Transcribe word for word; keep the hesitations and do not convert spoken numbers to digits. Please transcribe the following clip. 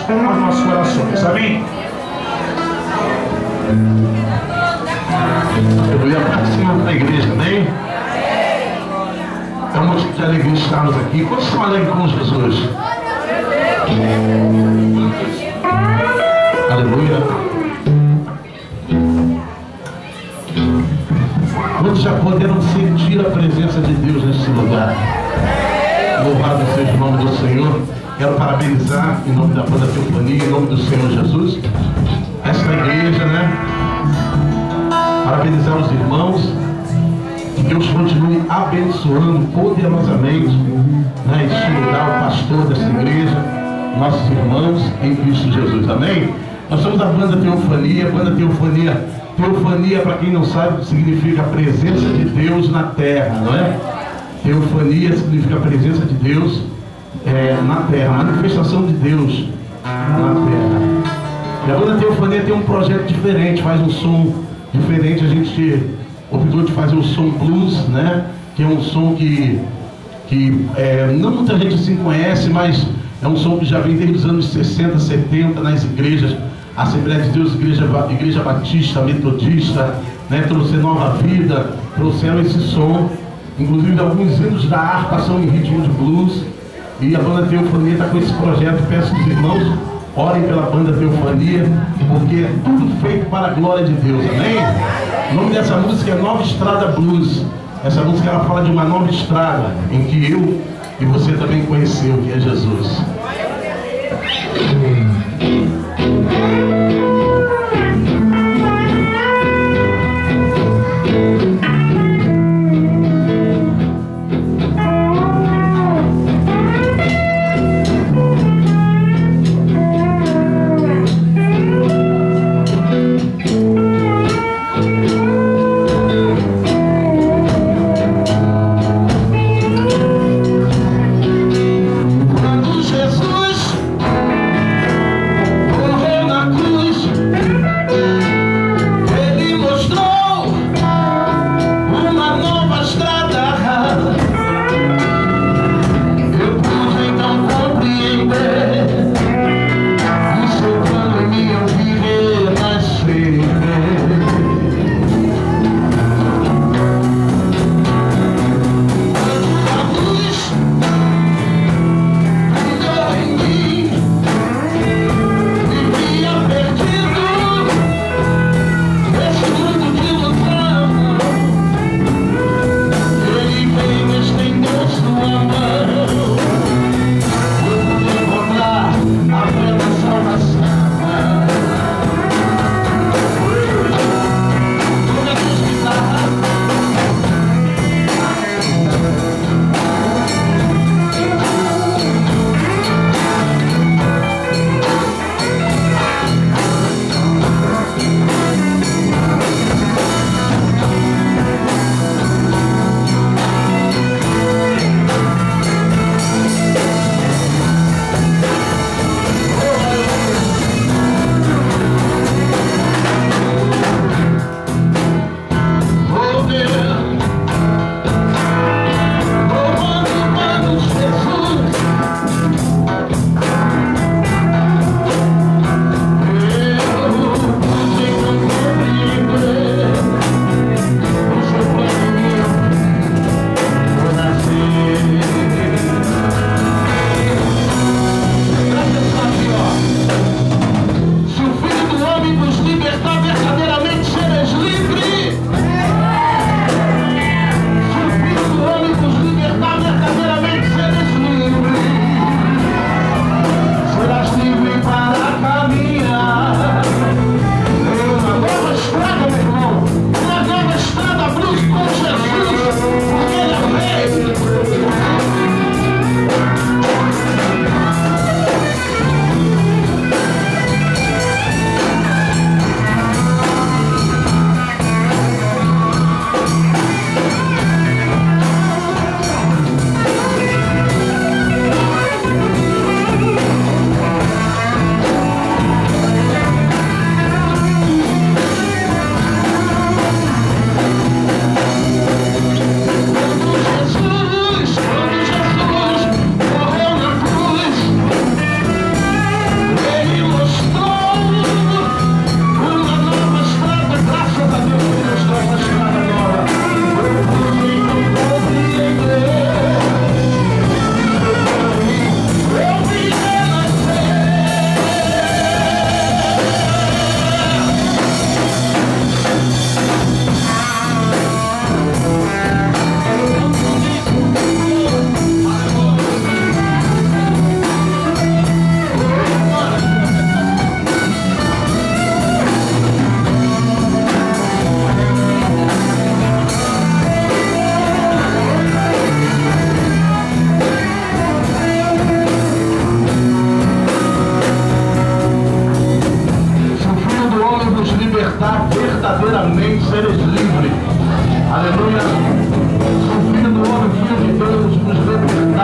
com os nossos corações. Amém? Aleluia, participamos da igreja, amém? É um motivo de alegria estarmos aqui. Quantos estão alegres com Jesus? Aleluia. Quantos já poderam sentir a presença de Deus nesse lugar? Louvado seja o nome do Senhor. Quero parabenizar em nome da Banda Teofania, em nome do Senhor Jesus, esta igreja, né? Parabenizar os irmãos. Que Deus continue abençoando poderosamente, né, este lugar, o pastor dessa igreja, nossos irmãos em Cristo Jesus. Amém? Nós somos a Banda Teofania. Banda Teofania, Teofania, para quem não sabe, significa a presença de Deus na terra, não é? Teofania significa a presença de Deus é, na terra, a manifestação de Deus na terra. E a Banda Teofania tem um projeto diferente, faz um som diferente. A gente optou de fazer o som blues, né? Que é um som que, que é, não muita gente assim conhece, mas é um som que já vem desde os anos sessenta, setenta nas igrejas, Assembleia de Deus, Igreja, Igreja Batista, Metodista, né? Trouxeram Nova Vida, trouxeram esse som. Inclusive alguns hinos da harpa são em ritmo de blues. E a Banda Teofania está com esse projeto. Peço que os irmãos orem pela Banda Teofania, porque é tudo feito para a glória de Deus, amém? O nome dessa música é Nova Estrada Blues. Essa música ela fala de uma nova estrada em que eu e você também conheceu, que é Jesus. Quando Jesus libertar verdadeiramente, seres livres. Aleluia. O Filho do Homem, Filho de Deus, nos libertar.